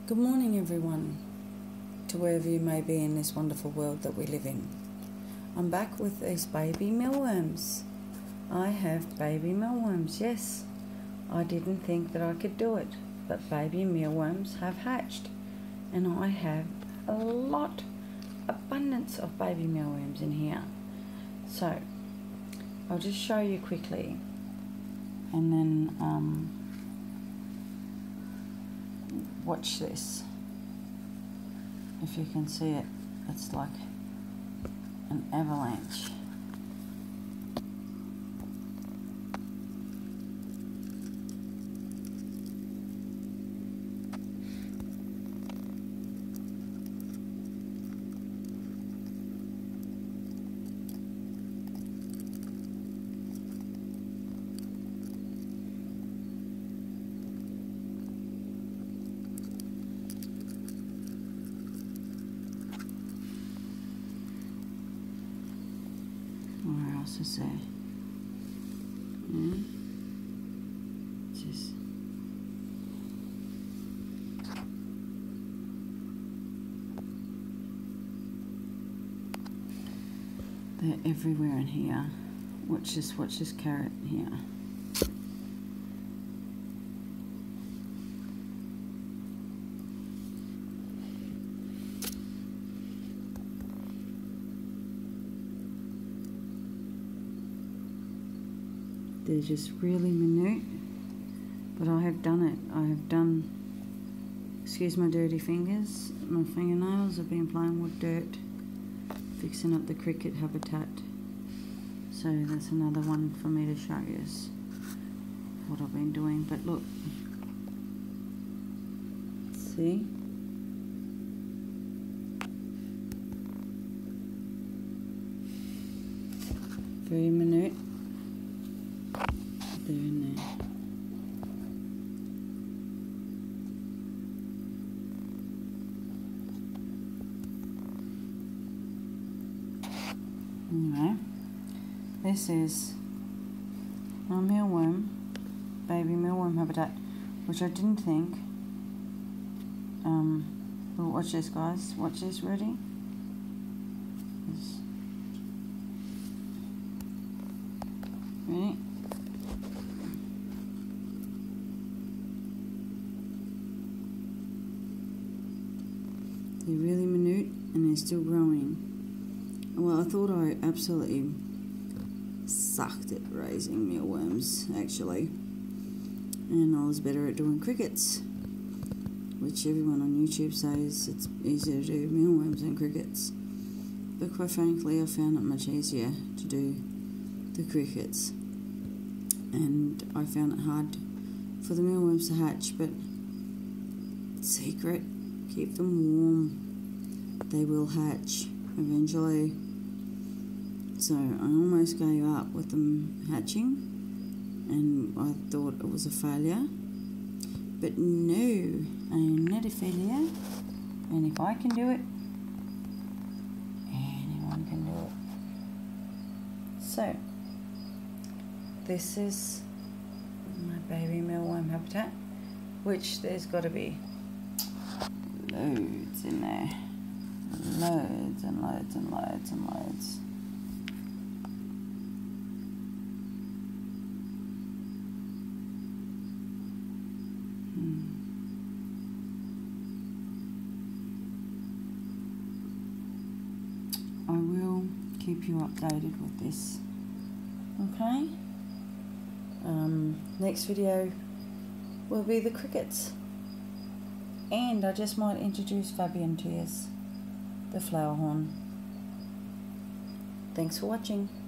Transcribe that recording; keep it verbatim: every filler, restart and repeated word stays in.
Good morning, everyone, to wherever you may be in this wonderful world that we live in. I'm back with these baby mealworms. I have baby mealworms, yes. I didn't think that I could do it, but baby mealworms have hatched, and I have a lot, abundance of baby mealworms in here. So, I'll just show you quickly, and then um, watch this. If you can see it, it's like an avalanche. Where else is there? Yeah. Just they're everywhere in here. Watch this, watch this carrot here. They're just really minute, but I have done it. I have done, excuse my dirty fingers, my fingernails. I've been playing with dirt, fixing up the cricket habitat. So that's another one for me to show you what I've been doing. But look, see? Very minute. They're in there. Anyway, this is my mealworm, baby mealworm habitat, which I didn't think. Um, well, watch this, guys. Watch this. Ready? This. Ready? They're really minute and they're still growing. Well, I thought I absolutely sucked at raising mealworms, actually. And I was better at doing crickets, which everyone on YouTube says it's easier to do mealworms than crickets. But quite frankly, I found it much easier to do the crickets. And I found it hard for the mealworms to hatch, but secret. Keep them warm. They will hatch eventually. So I almost gave up with them hatching, and I thought it was a failure. But no, I am not a failure. And if I can do it, anyone can do it. So this is my baby mealworm habitat, which there's got to be loads in there. Loads and loads and loads and loads. Hmm. I will keep you updated with this. Okay? Um, next video will be the crickets. And I just might introduce Fabian to you, the flower horn. Thanks for watching.